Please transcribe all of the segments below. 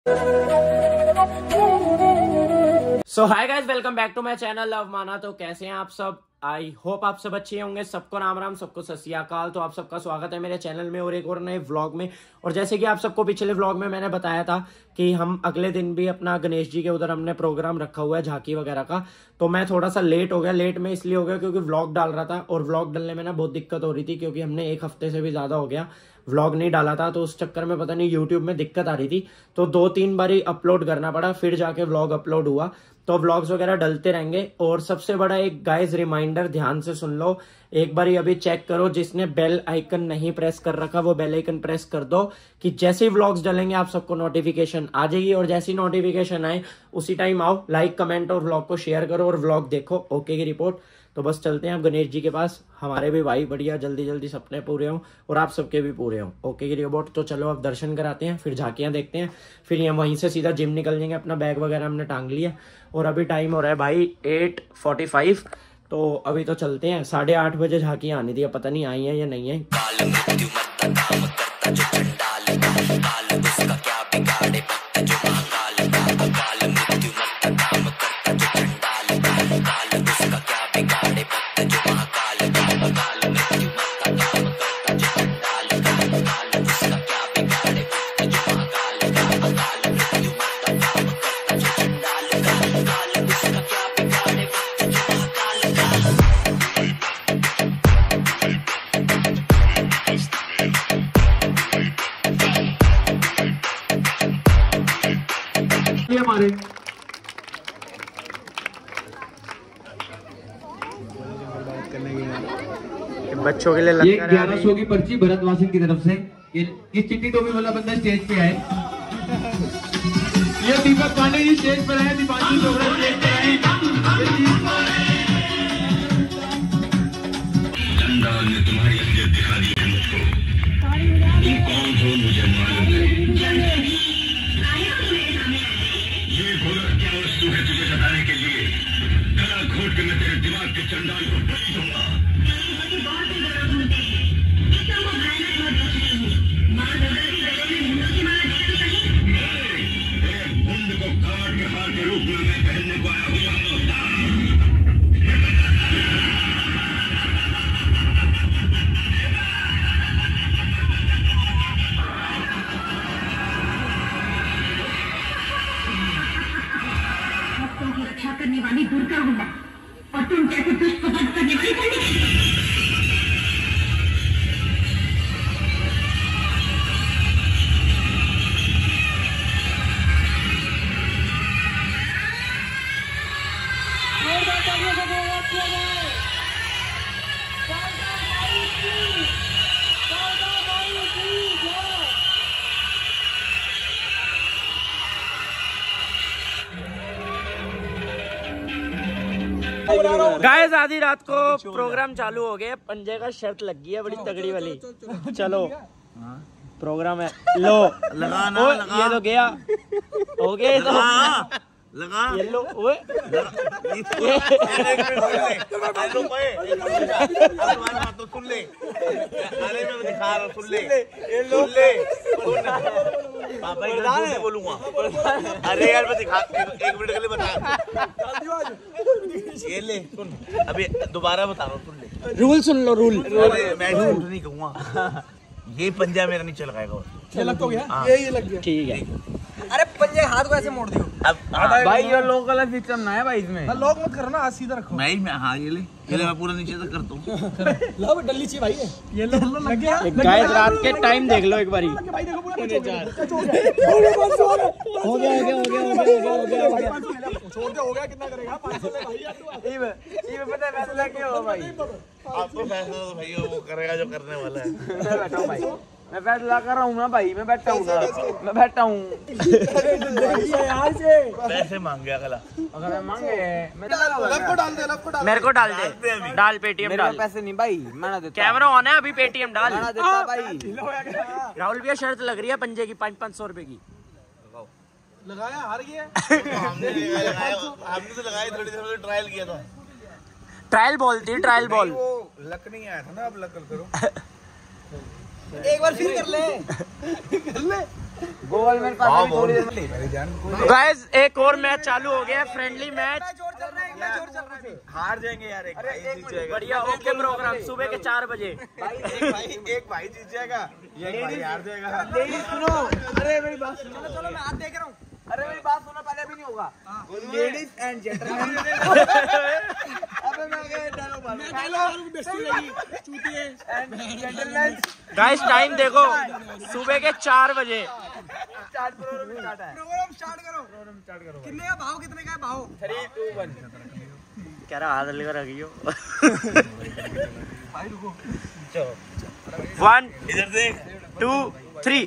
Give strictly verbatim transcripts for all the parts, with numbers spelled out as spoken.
So hi guys, welcome back to my channel love माना। तो कैसे हैं आप सब? आई होप आप सब अच्छे होंगे। सबको राम राम, सबको सत श्री अकाल। तो आप सबका स्वागत है मेरे चैनल में और एक और नए व्लॉग में। और जैसे कि आप सबको पिछले व्लॉग में मैंने बताया था कि हम अगले दिन भी अपना गणेश जी के उधर हमने प्रोग्राम रखा हुआ है झांकी वगैरह का। तो मैं थोड़ा सा लेट हो गया। लेट में इसलिए हो गया क्योंकि व्लॉग डाल रहा था और व्लॉग डालने में ना बहुत दिक्कत हो रही थी, क्योंकि हमने एक हफ्ते से भी ज्यादा हो गया व्लॉग नहीं डाला था। तो उस चक्कर में पता नहीं यूट्यूब में दिक्कत आ रही थी, तो दो तीन बार ही अपलोड करना पड़ा, फिर जाके व्लॉग अपलोड हुआ। तो व्लॉग्स वगैरह डलते रहेंगे। और सबसे बड़ा एक गाइस रिमाइंडर, ध्यान से सुन लो, एक बार अभी चेक करो, जिसने बेल आइकन नहीं प्रेस कर रखा वो बेल आइकन प्रेस कर दो, कि जैसे ही व्लॉग्स डलेंगे आप सबको नोटिफिकेशन आ जाएगी। और जैसी नोटिफिकेशन आए उसी टाइम आओ, लाइक कमेंट और व्लॉग को शेयर करो और व्लॉग देखो। ओके की रिपोर्ट। तो बस चलते हैं अब गणेश जी के पास। हमारे भी भाई बढ़िया जल्दी जल्दी सपने पूरे हों और आप सबके भी पूरे हों। ओके की रिपोर्ट। तो चलो अब दर्शन कराते हैं, फिर झांकियां देखते हैं, फिर हम वहीं से सीधा जिम निकल जाएंगे। अपना बैग वगैरह हमने टांग लिया और अभी टाइम हो रहा है भाई एट फोर्टी फाइव। तो अभी तो चलते हैं। साढ़े आठ बजे झांकियां आनी थी, पता नहीं आई है या नहीं है। हमारे बच्चों के लिए ये ग्यारह सौ की पर्ची भरत वासिन की तरफ से। ये ये चिट्ठी टोपी वाला बंदा स्टेज पे आए। ये दीपक पांडे जी स्टेज पर आए। दीपांशु चोपड़ा स्टेज पर आए। चंदा ने तुम्हारी असलियत दिखा दी है मुझको। तुम कौन हो मुझे मालूम है। ये घोड़ा क्या वस्तु है तुझे बताने के लिए? गला घोट के मैं तेरे दिमाग के चंडाल को बलि दूंगा। मुंड को काट के हार के रूप में मैं पहनने को आया हुआ हूँ। रक्षा करने वाली दुर्गा हूँ और तुम जैसे दुष्ट को वध करने वाली पंडित। गाइस आधी रात को प्रोग्राम चालू हो गया। पंजे का शर्त लग गई है बड़ी तगड़ी वाली। चलो प्रोग्राम है। लो लगाना लगा। ये तो गया हो गया। तो लगा ये लो। ओए तो सुन ले, अरे मैं दिखा रहा हूँ, सुन ले सुन ले पापा ही बोलूंगा। अरे यार मैं दिखा, एक मिनट के लिए बता। ये ले सुन, अभी दोबारा बता रहा हूँ, सुन ले। रूल सुन लो, रूल। मैं झूठ नहीं कहूँगा। ये पंजा मेरा नीचे लगाएगा। ये लग तो गया। ये ये लग गया। ठीक है। अरे पंजे हाथ को ऐसे मोड़ दियो। अब भाई ये लोकल सिस्टम ना है भाई इसमें। हाँ, लॉक मत करना, हाथ सीधा रखो। मैं मैं हाँ ये ले, ये ले मैं पूरा नीचे तक करता हूँ। लो डल्ली चाहिए भाई। ये लो लग गया। गाइस रात के टाइम देख लो एक बारी। भाई देखो पूरा नीचे हो गया हो गया हो गया हो गया हो गया हो गया। छोड़ दे, हो गया। कितना करेगा? पाँच सौ ले भाई। ये ये पता है फैसला क्या हो भाई? आपको फैसला तो भाई वो करेगा जो करने वाला है। मैं बैठा हूँ भाई, मैं फैसला कर रहा हूँ ना भाई। मैं बैठा हूँ ना, मैं बैठा हूँ। पैसे मांग गया अगला। अगर मैं मांगे लब को डाल दे, लब को डाल। मेरे को डाल दे, डाल पेटीएम डाल। पैसे नहीं भाई, मैं ना देता। कैमरा ऑन है अभी, पेटीएम डाल। मैं ना देता भाई। राहुल भैया शर्त लग रही है पंजे की, पाँच पाँच सौ रुपए की। लगाया, हार गया। हमने लगाया, हमने तो लगाई थोड़ी देर, ट्रायल किया था। ट्रायल बॉल थी, ट्रायल बॉल। वो लक नहीं आया था ना, अब लक करो। एक बार फिर कर ले। कर ले। गूगल में गाइस एक और मैच चालू हो गया है, फ्रेंडली मैच। हार जाएंगे यार, एक भाई जीत जाएगा। बढ़िया ओके प्रोग्राम सुबह के चार बजे। भाई एक भाई एक भाई जीत जाएगा, एक भाई हार जाएगा। सुनो, अरे मेरी बात सुनो, चलो मैं हाथ देख रहा हूँ। अरे मेरी बात सुनो, पहले भी नहीं होगा। Ladies and gentleman. अबे मैं क्या डायलॉग बोल रहा हूं, बेइज्जती लगी चूतिए एंड जेंटलमैन। गाइस टाइम देखो, सुबह के चार बजे स्टार्ट प्रोग्राम स्टार्ट है। प्रोग्राम स्टार्ट करो, प्रोग्राम स्टार्ट करो। कितने का भाव, कितने का भाव? Three two one. कह रहा हाथ लेकर रखियो। भाई रुको, चलो वन इधर देख, टू थ्री।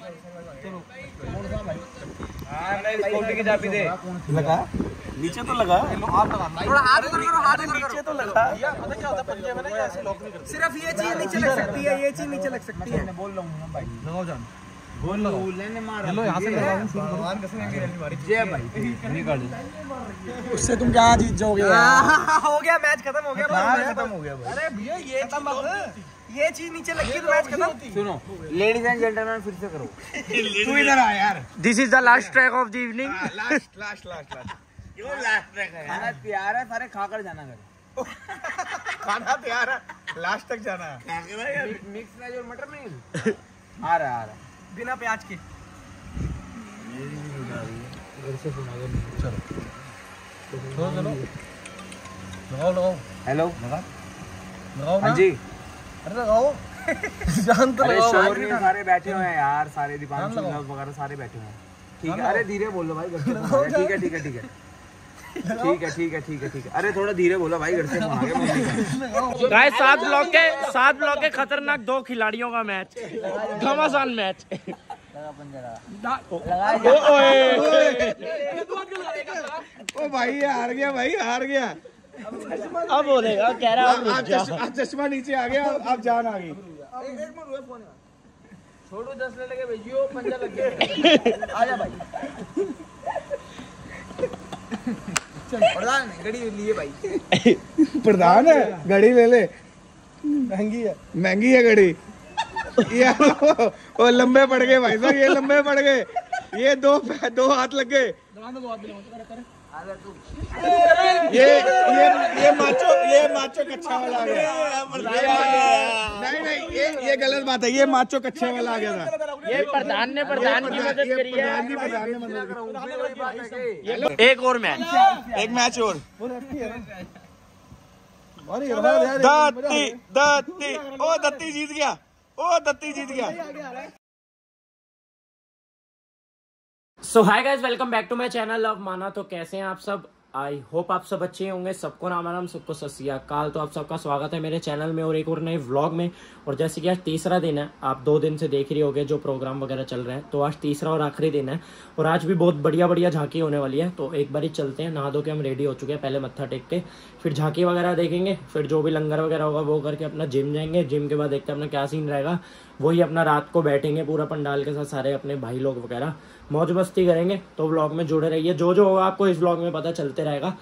हां नहीं, स्कूटी की चाबी दे। लगा नीचे तो लगा, आप लगा थोड़ा हाथ ऊपर करो, हाथ ऊपर नीचे तो लगा। या पता क्या होता है, पंजे में ना ऐसे लॉक नहीं करते, सिर्फ ये चीज नीचे लग सकती है, ये चीज नीचे लग सकती है। मैं बोल रहा हूं ना भाई, लगाओ जान, बोल लो लेने मार। हेलो यहां से लगाओ, शुरू करो। भगवान कसम है रैली मारी जय भाई, निकाल उससे तुम क्या जीत जाओगे यार। हो गया मैच खत्म, हो गया मैच खत्म हो गया भाई। अरे भैया ये खत्म मत, ये चीज नीचे लगी तो मैच खत्म। सुनो लेडीज एंड जेंटलमैन, फिर से करो। तू इधर आ यार, this is the last track of the evening. Last last last last क्यों लास्ट ट्रैक है? खाना तैयार है, सारे खाकर जाना घर। खाना तैयार है, लास्ट तक जाना है। मिक्स वेज और मटर नहीं आ रहा आ रहा बिना प्याज के। चलो चलो लगाओ लगाओ। हेलो लगाओ हाँ जी। अरे लगाओ जान तो लगाओ। सारे बैठे हुए हैं यार, सारे दीपांशु वगैरह सारे बैठे हुए हैं। ठीक है, अरे धीरे बोलो भाई, घर से फोन आ गया। ठीक है ठीक है ठीक है ठीक है ठीक है ठीक है ठीक है। अरे थोड़ा धीरे बोलो भाई, घर से फोन आ गया मम्मी का। गाइस सात ब्लॉक के सात ब्लॉक के खतरनाक दो खिलाड़ियों का मैच, घमासान मैच। ओ भाई ये हार गया, भाई हार गया। अब बोलेगा, कह रहा है चश्मा नीचे आ गया, अब जान आ गई। छोड़ो दस ले लगे भेजियो, पंजा लग गया। आजा भाई, चल प्रधान घड़ी लिए भाई। प्रधान है, घड़ी ले ले, महंगी है, महंगी है घड़ी। ये वो लंबे पड़ गए भाई साहब, ये लंबे पड़ गए, ये दो दो हाथ लग गए। ये ये ये माचो ये माचो कच्चा वाला आ गया। नहीं नहीं ये ये गलत बात है, ये माचो कच्चे वाला आ गया था। ये प्रधान ने प्रधान की मदद करी है। एक और मैच, एक मैच और। दत्ती दत्ती ओ दत्ती जीत गया, ओ दत्ती जीत गया। So hi guys, welcome back to my channel love माना। तो कैसे हैं आप सब? आई होप आप सब अच्छे होंगे। सबको राम राम, सबको सत श्री अकाल। तो आप सबका स्वागत है मेरे चैनल में और एक और नए व्लॉग में। और जैसे कि आज तीसरा दिन है, आप दो दिन से देख रही होगे जो प्रोग्राम वगैरह चल रहे हैं, तो आज तीसरा और आखिरी दिन है। और आज भी बहुत बढ़िया बढ़िया झांकी होने वाली है। तो एक बार ही चलते हैं, नहा धो के हम रेडी हो चुके हैं, पहले मत्था टेक के फिर झांकी वगैरह देखेंगे, फिर जो भी लंगर वगैरह होगा वो करके अपना जिम जाएंगे। जिम के बाद देखते हैं अपना क्या सीन रहेगा। वही अपना रात को बैठेंगे पूरा पंडाल के साथ, सारे अपने भाई लोग वगैरह मौज मस्ती करेंगे। तो व्लॉग में जुड़े रहिए, जो जो होगा आपको इस व्लॉग में पता चलते रहेगा।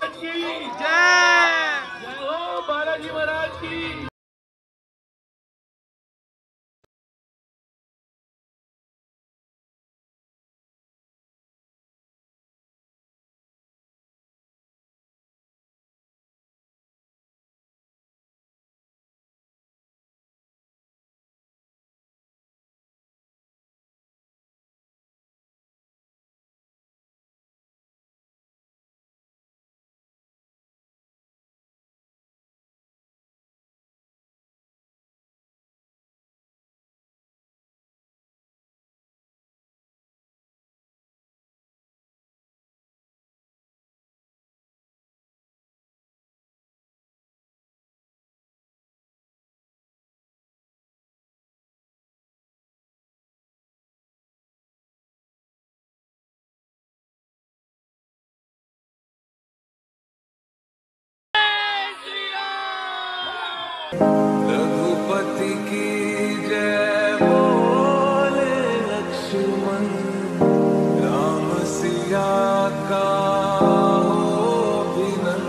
रघुपति की जय बोले लक्ष्मण, राम सिया का हो बिन,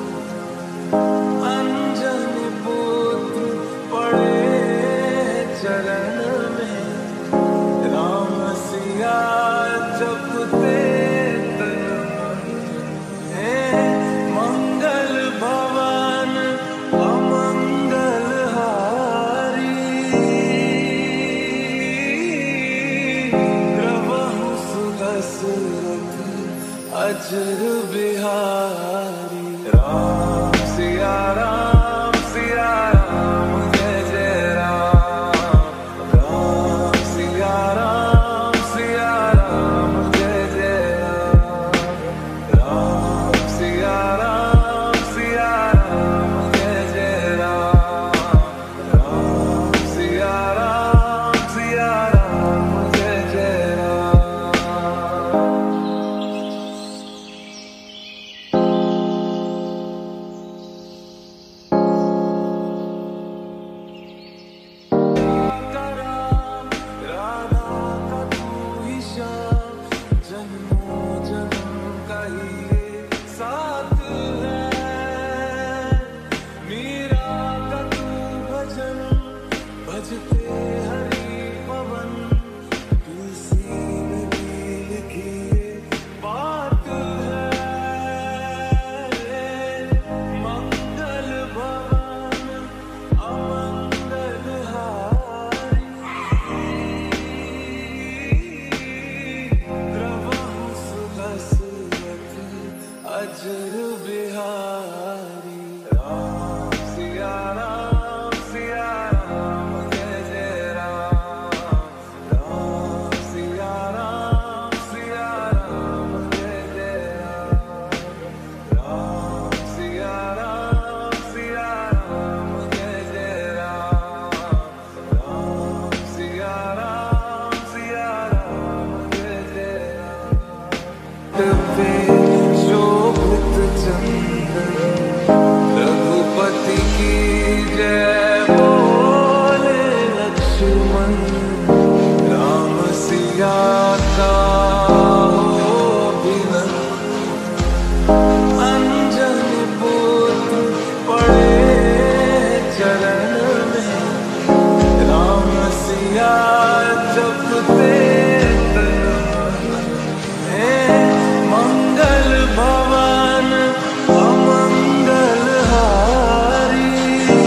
अंजन पुत्र पड़े चरण में, राम सिया हसरत अजर बिहारी। राम सिया राम सिया राम जय जय राम। राम सिया राम सिया राम जय जय राम। राम सिया राम सिया राम जय जय राम। राम सिया राम सिया राम जय जय राम। राधा का तू ही श्याम, जन्मों जन्म का ही ये साथ है। मीरा का तू भजन, भजते हरि पवन, तुलसी में भी लिखी ये बात है। मंगल भवन अमंगल हारी, द्रवहु सुहसरत अजर बिहारी। राम सिया राम सिया राम जय जय राम। राम सिया राम सिया राम जय जय राम। राम सिया राम सिया राम जय जय राम। राम सिया राम सिया राम जय जय राम। पे शोभित चंदन, रघुपति की जय बोले लक्ष्मण। राम सिया का हो अभिनंदन, अंजनी पुत्र पड़े चरण में। राम सिया जपते है, मंगल भवन अमंगल हारी।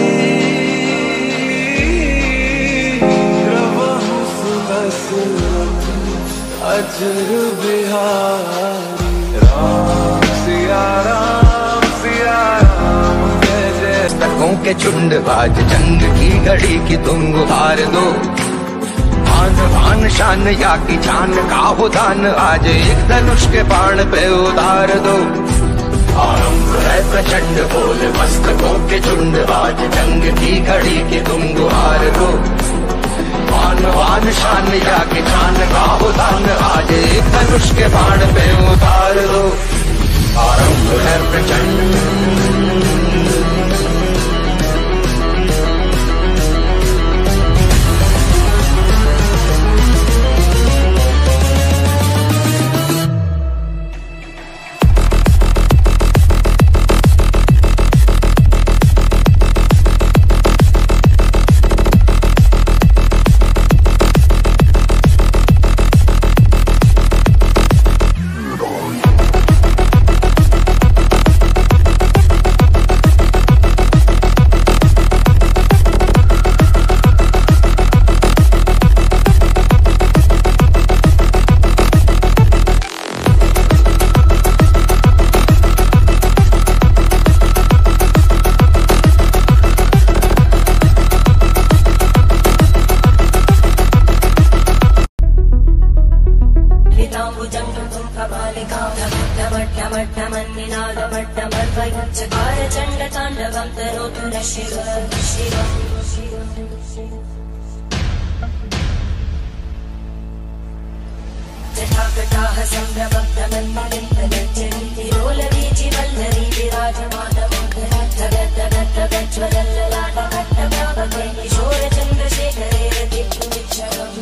द्रवहु सुहसरत अजर बिहारी। राम सिया राम सिया राम जय जय। पुस्तकों के झुंड बाज जंग की घड़ी की तुम गुहार दो। आन भान शान या की जान का हो दान, आज एक धनुष के बाण पे उतार दो। आरंभ है प्रचंड बोल मस्तकों के झुंड बाज जंग की घड़ी की तुम गुहार दो। आन भान शान या की जान का हो दान, आज एक धनुष के बाण पे उतार दो। आरंभ है प्रचंड चण्डताण्डवं तरोतु नः शिव शिव। जटाकटाः सम्भ्रमभ्रमन्मलिन्दगच्छन्ति रोलवीचि वल्लरी विराजमानमोघरद्धगद्धगज्ज्वलल्ललाटकट्टव्यापके किशोरचन्द्रशेखरे रतिपुच्छरम्।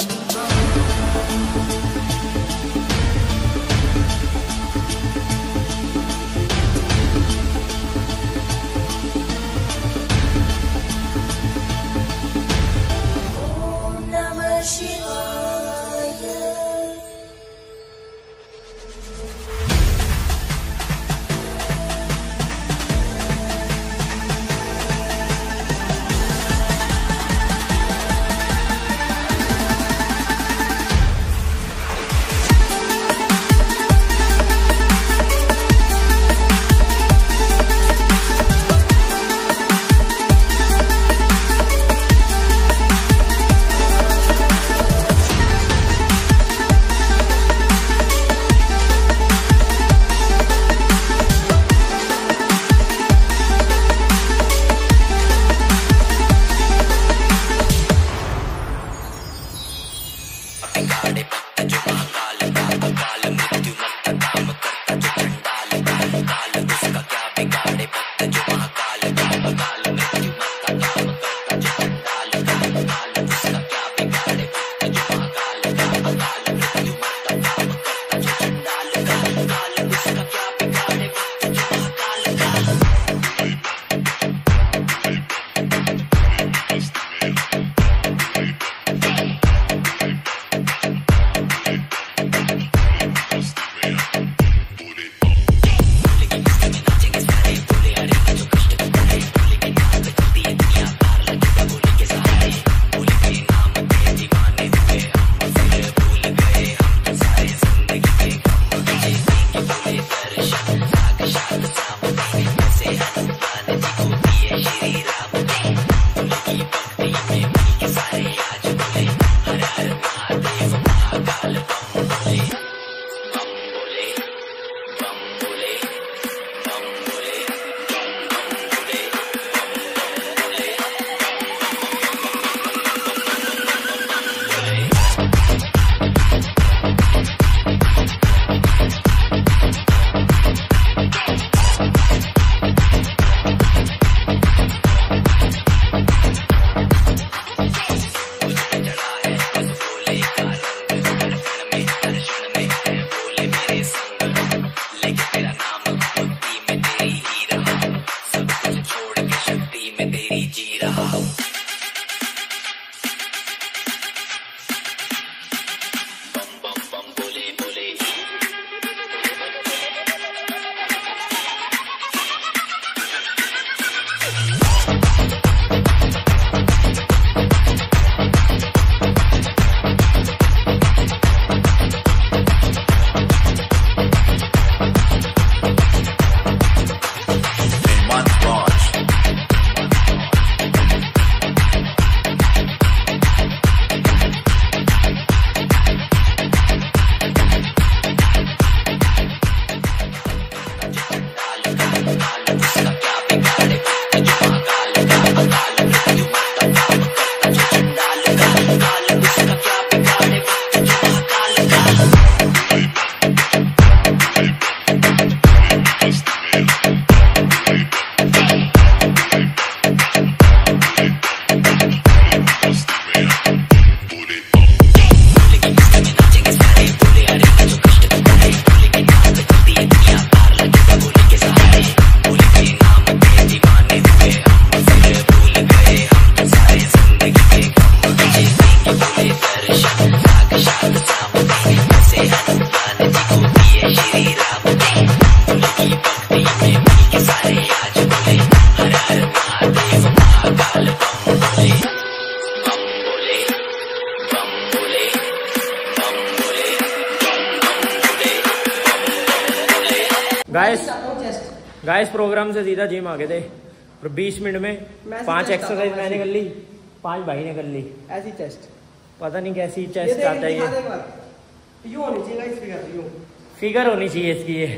गाइस गाइस प्रोग्राम से सीधा जिम आ गए थे और बीस मिनट में पांच एक्सरसाइज मैंने कर ली, पांच भाई ने कर ली। ऐसी चेस्ट, पता नहीं कैसी चेस्ट आता है ये। यूं होनी चाहिए गाइस, फिगर यूं फिगर होनी चाहिए इसकी ये।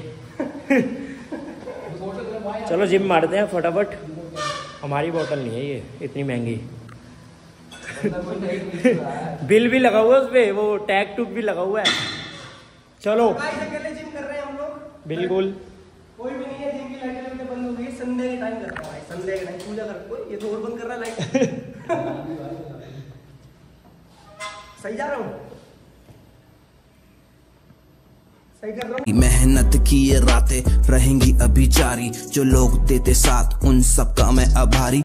चलो जिम मारते हैं फटाफट। हमारी बोतल नहीं है ये इतनी महंगी। बिल भी लगा हुआ है उस पे, वो टैग टूब भी लगा हुआ है। चलो अकेले जिम कर रहे हैं हम लोग, बिल्कुल। कोई भी नहीं है जिम की लाइटें बंद हो गई। संडे के टाइम करता है, संडे के टाइम पूजा कर, कोई ये तो और बंद कर रहा है लाइट। सही जा रहा हूँ, सही कर रहा हूँ। मेहनत की ये रातें रहेंगी अभी जारी, जो लोग देते साथ उन सब का मैं आभारी।